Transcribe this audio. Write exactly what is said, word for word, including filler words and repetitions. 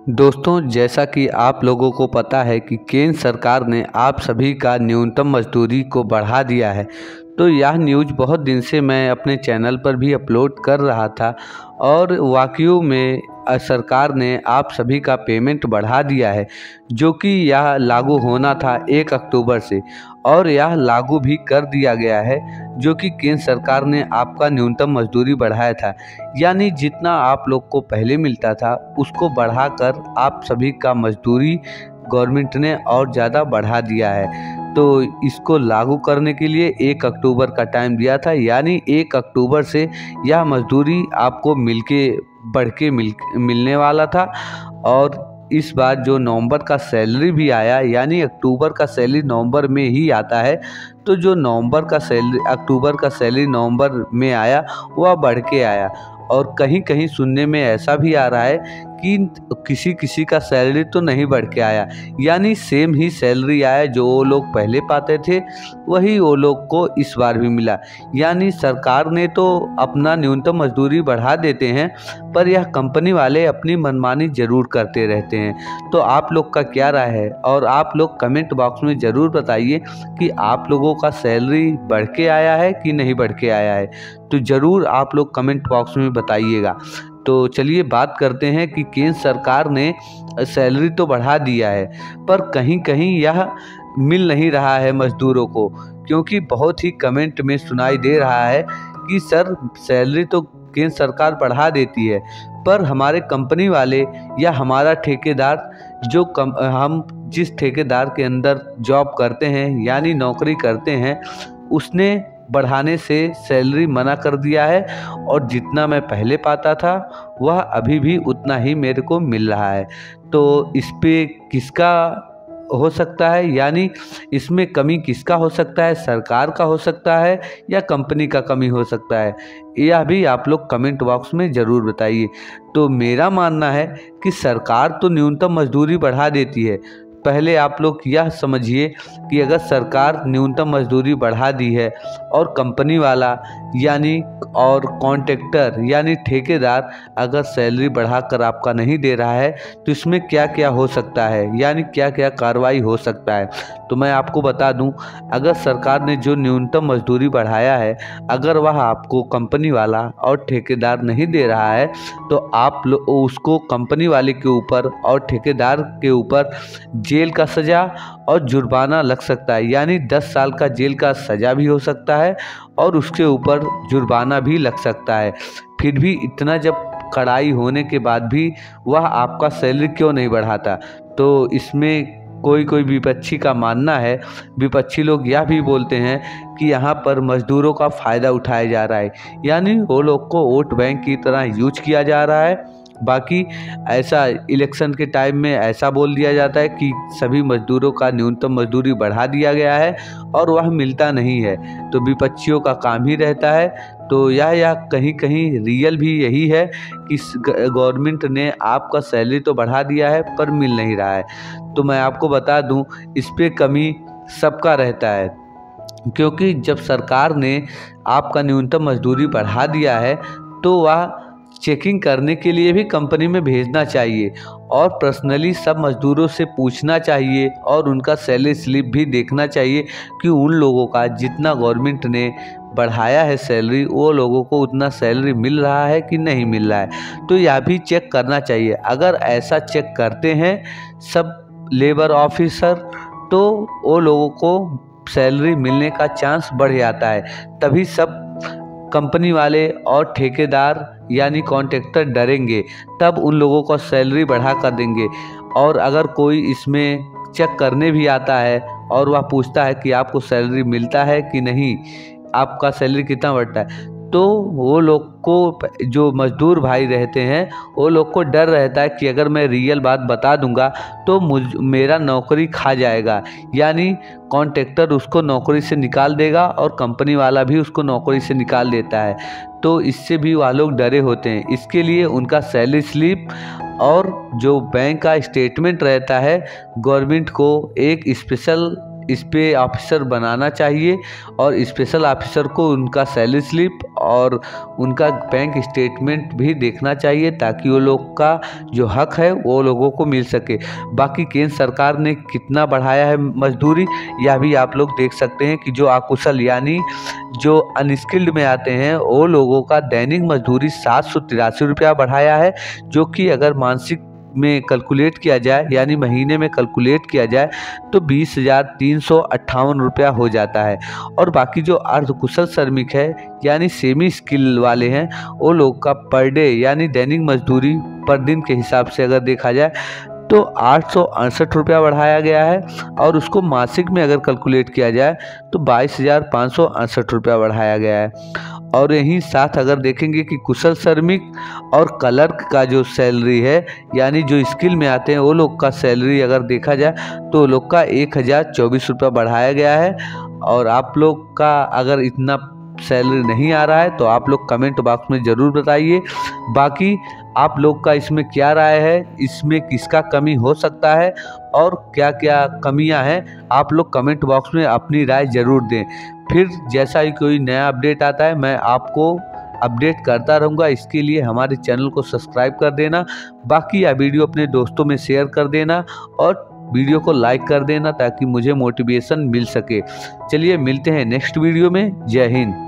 दोस्तों, जैसा कि आप लोगों को पता है कि केंद्र सरकार ने आप सभी का न्यूनतम मजदूरी को बढ़ा दिया है। तो यह न्यूज़ बहुत दिन से मैं अपने चैनल पर भी अपलोड कर रहा था और वाकई में अ, सरकार ने आप सभी का पेमेंट बढ़ा दिया है, जो कि यह लागू होना था एक अक्टूबर से और यह लागू भी कर दिया गया है, जो कि केंद्र सरकार ने आपका न्यूनतम मजदूरी बढ़ाया था। यानी जितना आप लोग को पहले मिलता था उसको बढ़ाकर आप सभी का मजदूरी गवर्नमेंट ने और ज़्यादा बढ़ा दिया है। तो इसको लागू करने के लिए एक अक्टूबर का टाइम दिया था, यानी एक अक्टूबर से यह मजदूरी आपको मिलके बढ़ के मिल मिलने वाला था। और इस बार जो नवंबर का सैलरी भी आया, यानी अक्टूबर का सैलरी नवंबर में ही आता है, तो जो नवंबर का सैलरी अक्टूबर का सैलरी नवंबर में आया वह बढ़ के आया। और कहीं कहीं सुनने में ऐसा भी आ रहा है कि किसी किसी का सैलरी तो नहीं बढ़ के आया, यानी सेम ही सैलरी आया, जो वो लोग पहले पाते थे वही वो लोग को इस बार भी मिला। यानी सरकार ने तो अपना न्यूनतम मजदूरी बढ़ा देते हैं, पर यह कंपनी वाले अपनी मनमानी ज़रूर करते रहते हैं। तो आप लोग का क्या राय है, और आप लोग कमेंट बॉक्स में ज़रूर बताइए कि आप लोगों का सैलरी बढ़ के आया है कि नहीं बढ़ के आया है। तो ज़रूर आप लोग कमेंट बॉक्स में बताइएगा। तो चलिए बात करते हैं कि केंद्र सरकार ने सैलरी तो बढ़ा दिया है, पर कहीं कहीं यह मिल नहीं रहा है मज़दूरों को, क्योंकि बहुत ही कमेंट में सुनाई दे रहा है कि सर सैलरी तो केंद्र सरकार बढ़ा देती है, पर हमारे कंपनी वाले या हमारा ठेकेदार जो कम हम जिस ठेकेदार के अंदर जॉब करते हैं यानी नौकरी करते हैं, उसने बढ़ाने से सैलरी मना कर दिया है। और जितना मैं पहले पाता था वह अभी भी उतना ही मेरे को मिल रहा है। तो इस पे किसका हो सकता है, यानी इसमें कमी किसका हो सकता है, सरकार का हो सकता है या कंपनी का कमी हो सकता है, यह भी आप लोग कमेंट बॉक्स में ज़रूर बताइए। तो मेरा मानना है कि सरकार तो न्यूनतम मजदूरी बढ़ा देती है। पहले आप लोग यह समझिए कि अगर सरकार न्यूनतम मजदूरी बढ़ा दी है और कंपनी वाला यानी और कॉन्ट्रैक्टर यानी ठेकेदार अगर सैलरी बढ़ाकर आपका नहीं दे रहा है, तो इसमें क्या क्या हो सकता है, यानी क्या क्या कार्रवाई हो सकता है। तो मैं आपको बता दूं, अगर सरकार ने जो न्यूनतम मजदूरी बढ़ाया है, अगर वह आपको कंपनी वाला और ठेकेदार नहीं दे रहा है, तो आप लोग उसको कंपनी वाले के ऊपर और ठेकेदार के ऊपर जेल का सज़ा और जुर्माना लग सकता है, यानी दस साल का जेल का सज़ा भी हो सकता है और उसके ऊपर जुर्माना भी लग सकता है। फिर भी इतना जब कड़ाई होने के बाद भी वह आपका सैलरी क्यों नहीं बढ़ाता। तो इसमें कोई कोई विपक्षी का मानना है, विपक्षी लोग यह भी बोलते हैं कि यहाँ पर मज़दूरों का फ़ायदा उठाया जा रहा है, यानी वो लोग को वोट बैंक की तरह यूज किया जा रहा है। बाकी ऐसा इलेक्शन के टाइम में ऐसा बोल दिया जाता है कि सभी मजदूरों का न्यूनतम मजदूरी बढ़ा दिया गया है और वह मिलता नहीं है, तो विपक्षियों का काम ही रहता है। तो यह यह कहीं कहीं रियल भी यही है कि गवर्नमेंट ने आपका सैलरी तो बढ़ा दिया है पर मिल नहीं रहा है। तो मैं आपको बता दूं, इस पे कमी सबका रहता है, क्योंकि जब सरकार ने आपका न्यूनतम मजदूरी बढ़ा दिया है तो वह चेकिंग करने के लिए भी कंपनी में भेजना चाहिए और पर्सनली सब मज़दूरों से पूछना चाहिए और उनका सैलरी स्लिप भी देखना चाहिए कि उन लोगों का जितना गवर्नमेंट ने बढ़ाया है सैलरी, वो लोगों को उतना सैलरी मिल रहा है कि नहीं मिल रहा है। तो यह भी चेक करना चाहिए। अगर ऐसा चेक करते हैं सब लेबर ऑफिसर, तो वो लोगों को सैलरी मिलने का चांस बढ़ जाता है। तभी सब कंपनी वाले और ठेकेदार यानी कॉन्ट्रैक्टर डरेंगे, तब उन लोगों को सैलरी बढ़ा कर देंगे। और अगर कोई इसमें चेक करने भी आता है और वह पूछता है कि आपको सैलरी मिलता है कि नहीं, आपका सैलरी कितना बढ़ता है, तो वो लोग को, जो मज़दूर भाई रहते हैं, वो लोग को डर रहता है कि अगर मैं रियल बात बता दूंगा तो मुझ मेरा नौकरी खा जाएगा, यानी कॉन्ट्रैक्टर उसको नौकरी से निकाल देगा और कंपनी वाला भी उसको नौकरी से निकाल देता है। तो इससे भी वह लोग डरे होते हैं। इसके लिए उनका सैलरी स्लिप और जो बैंक का स्टेटमेंट रहता है, गवर्नमेंट को एक स्पेशल इस पे ऑफिसर बनाना चाहिए और स्पेशल ऑफिसर को उनका सैलरी स्लिप और उनका बैंक स्टेटमेंट भी देखना चाहिए ताकि वो लोग का जो हक है वो लोगों को मिल सके। बाकी केंद्र सरकार ने कितना बढ़ाया है मजदूरी, यह भी आप लोग देख सकते हैं कि जो अकुशल यानी जो अनस्किल्ड में आते हैं वो लोगों का दैनिक मजदूरी सात सौ तिरासी रुपया बढ़ाया है, जो कि अगर मासिक में कैलकुलेट किया जाए यानी महीने में कैलकुलेट किया जाए तो बीस हज़ार तीन सौ अट्ठावन रुपया हो जाता है। और बाकी जो अर्धकुशल श्रमिक है यानी सेमी स्किल वाले हैं वो लोग का पर डे यानी दैनिक मजदूरी पर दिन के हिसाब से अगर देखा जाए तो आठ सौ अड़सठ रुपया बढ़ाया गया है और उसको मासिक में अगर कैलकुलेट किया जाए तो बाईस हज़ार पाँच सौ अड़सठ रुपया बढ़ाया गया है। और यहीं साथ अगर देखेंगे कि कुशल श्रमिक और क्लर्क का जो सैलरी है यानी जो स्किल में आते हैं वो लोग का सैलरी अगर देखा जाए तो लोग का एक हज़ार चौबीस रुपया बढ़ाया गया है। और आप लोग का अगर इतना सैलरी नहीं आ रहा है तो आप लोग कमेंट बॉक्स में ज़रूर बताइए। बाकी आप लोग का इसमें क्या राय है, इसमें किसका कमी हो सकता है और क्या क्या कमियां हैं, आप लोग कमेंट बॉक्स में अपनी राय ज़रूर दें। फिर जैसा ही कोई नया अपडेट आता है मैं आपको अपडेट करता रहूँगा। इसके लिए हमारे चैनल को सब्सक्राइब कर देना, बाकी यह वीडियो अपने दोस्तों में शेयर कर देना और वीडियो को लाइक कर देना ताकि मुझे मोटिवेशन मिल सके। चलिए मिलते हैं नेक्स्ट वीडियो में। जय हिंद।